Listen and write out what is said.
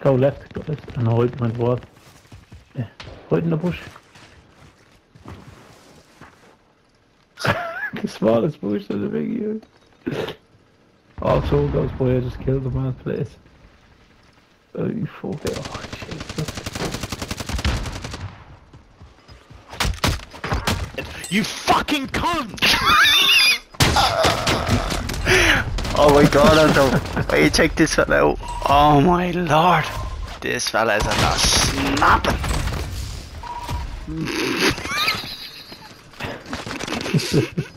Go left, and hide behind the wall. Yeah, hide in the bush. The smallest bush is a big you. Also goes by, I just killed the man's place. Oh, you fuck it. Oh, shit. You fucking cunt! Oh my god, Anto. Why you check this fella out? Oh my lord. This fella is a lot snapping.